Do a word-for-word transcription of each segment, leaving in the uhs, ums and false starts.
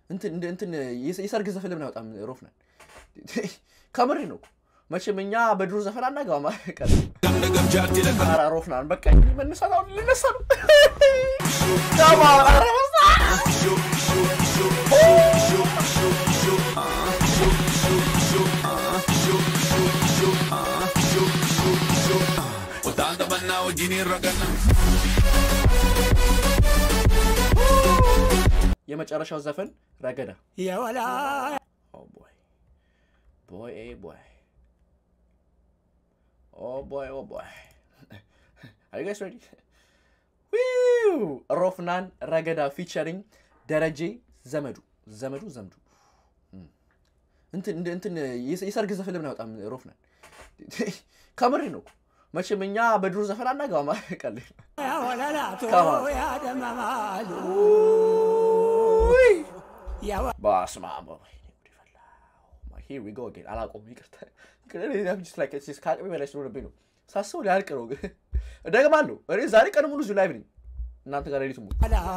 እንትን እንትን የሰርግ ዘፈን ለምን አወጣም ሮፍናን ካመሪ ነው መቼምኛ በድሮ ዘፈን አናጋማ ቀር ደገም ጃርቲ ለካራ ሮፍናን በቃ መነሳው ልነሳ ነው ታማ አረሳ ወጣንተ በናው ጂኒ ረገና የመጨረሻው ዘፈን ረገዳ ያዋላ ኦ ቦይ boy eh boy oh boy oh boy are you guys ready woo ROPHNAN REGEDA featuring DEREJE ZEMEDU ZEMEDU ZEMEDU እንትን እንትን የሰርግ ዘፈን ለምን አወጣም ሮፍናን ካመሪ ነው መቼምኛ በድሮ ዘፈን አናጋማ ቀል ያወላላቶ ያደማማሉ ያዋ ባስማማ here we go again አላቆም ይቅርታ I'm just like it's just can't be like ነው ነው ሳስበው ሊያልቅ ነው ደግማለሁ እኔ ዛሬ ቀን ሙሉ ዙ ላይቭ ነኝ እናንተ ጋር ሌሊቱ ሙሉ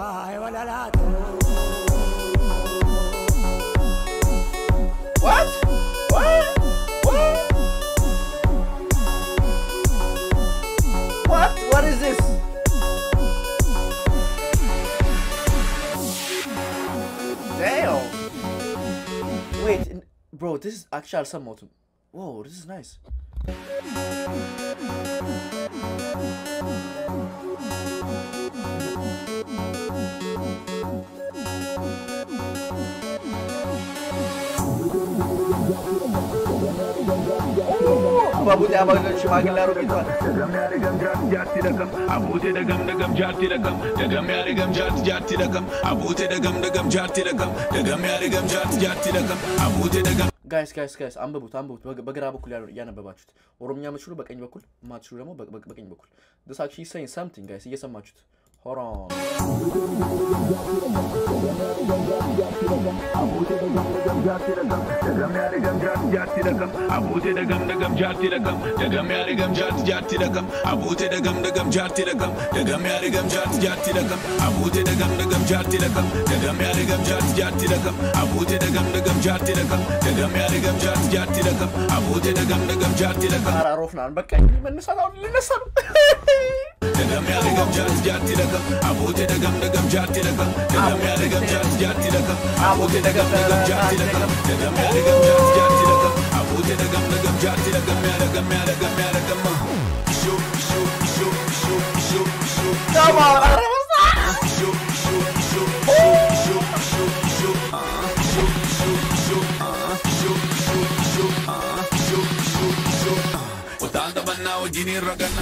what what what what is this damn wait bro this is actually some motor whoa this is nice babu dia bagal shimagila robitan dagam ya dagam jatti dagam abute dagam dagam jatti dagam dagam ya dagam jatti jatti dagam abute dagam dagam jatti dagam dagam ya dagam jatti jatti dagam abute dagam guys guys guys አንበቡት አንበቡት በግራ በኩል ያነበባችሁት ኦሮምኛ ምትችሉ በቀኝ በኩል ማትችሉ ደግሞ በቀኝ በኩል this actually saying something guys እየሰማችሁት hold on abute dagam dagam jatti dagam dagam ya dagam jatti jatti dagam abute dagam dagam jatti dagam dagam ya dagam jatti jatti dagam abute dagam dagam jatti dagam dagam ya dagam jatti jatti dagam abute dagam dagam jatti dagam dagam ya dagam jatti jatti dagam abute dagam dagam jatti dagam dagam ya dagam jatti jatti dagam abute dagam dagam jatti dagam ara ሮፍናን በቃ መነሳው ልነሳ ነው dagam ya dagam jatti jatti dagam abute dagam dagam jatti dagam dagam ya dagam jatti jatti dagam abute dagam dagam jatti dagam dagam ya dagam jatti jatti dagam abute dagam dagam jatti dagam ya dagam ya dagam ya dagam shu shu shu shu shu shu come on arasa shu shu shu shu shu shu shu shu shu shu shu shu shu shu utanda banao jini ragana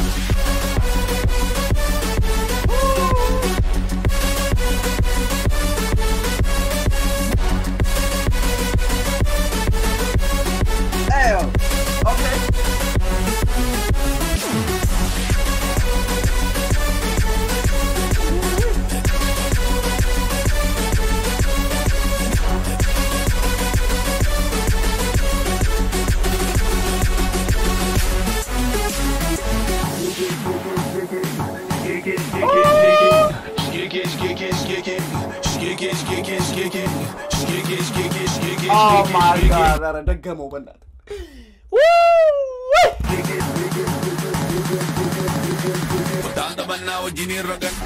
okay oh my god that a degamo banat woo tanda banao jini ragan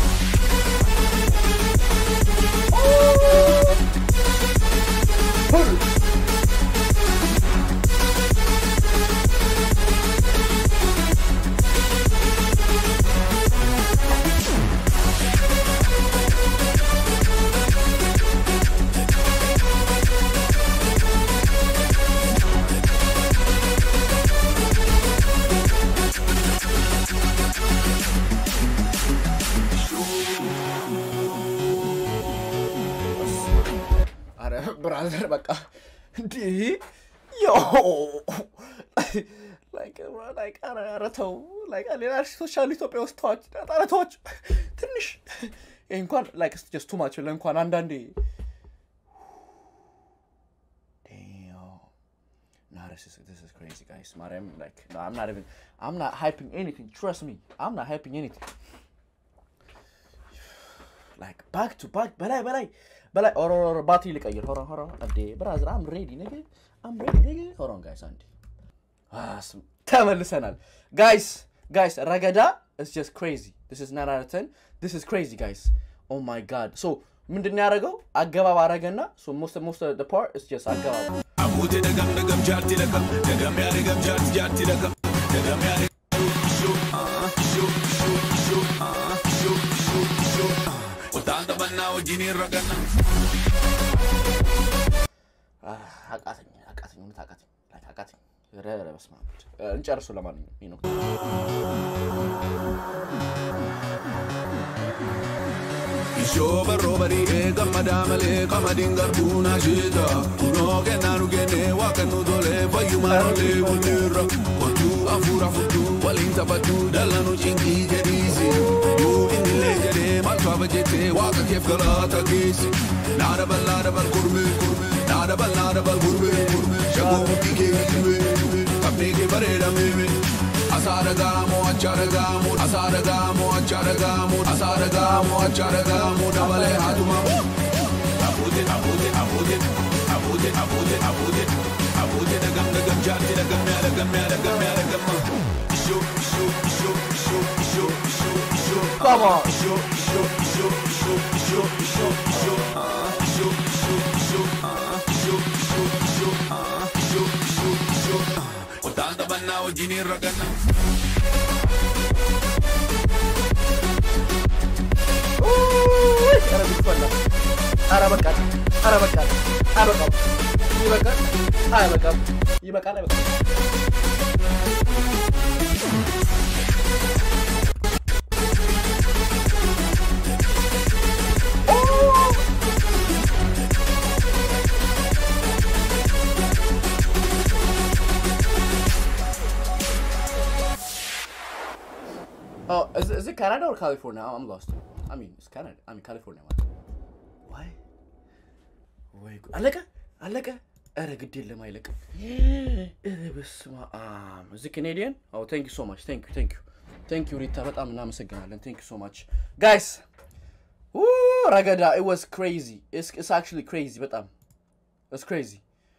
brother baka di yo like like ara arato like ሌላ ሶሻል ኢትዮጵያ ውስጥ ታች ታራቶች ትንሽ እንኳን like it's just too much ለእንኳን አንዳንዴ damn no this is this is crazy guys ማርያም like no I'm not even I'm not hyping anything trust me I'm not hyping anything like back to back በላይ በላይ በላይ ኦሮ ኦሮ ባትሪ ልቀይር ሆሮ ሆሮ አዴ ብራዘር I'm ready nigga I'm ready nigga hold on guys አንዴ አስም ተመልሰናል guys guys Regeda is just crazy this is nine out of ten this is crazy guys oh my god so ምንድነው ያደረገው አገባብ አረጋና so most most of the part is just አገባብ አቡቴ ደገም ደገም ጃርቲ ደገም ደገም ያደገም ጃርቲ ጃርቲ ደገም ደገም ያደገም ሹ ሹ ሹ ሹ ሹ ሹ ሹ ወጣንተ በናው ጂኒ ረገና አቃተኝ አቃተኝ ምን ታቃተኝ ላይ አቃተኝ ረረ በስማ እንጨርሱ ለማንኛውም ይሄ ነው Shoba robari e gamadamale kamadin garbuna jita uno genanu gene wakanu dole bayumale bunira otu afura futu walinta batu dalanu chingi jedisi you in the legere malfa bajete waka kef galata kisi nada bal nada bal kurme kurme nada bal nada bal kurme kurme shabu dike kiwe apne ke bareda meme asaragamo acharagamo asaragamo acharagamo asaragamo acharagamo dabale hatuma abude abude abude abude abude abude abude dagam dagam jati dagam ya dagam ya dagam ya dagam sho sho sho sho sho sho sho come on sho sho sho sho sho sho sho sho sho sho sho sho sho sho sho Tanta banao jini ragana Ooh ara bismillah ara bakal ara bakal ara bakal ibakal ara bakal ibakal ibakal Oh, is, is it Canada or California? I'm lost. I mean, it's Canada. I mean, California. Why? Why? Alaka? Alaka? Ara gidilla ma ilaka. Ara bisma am. Is it Canadian? Oh, thank you so much. Thank you. Thank you. Thank you, Rita. But I'm እናመሰግናለን. Thank you so much. Guys. Woo, Regeda, it was crazy. It's it's actually crazy, but um it's crazy.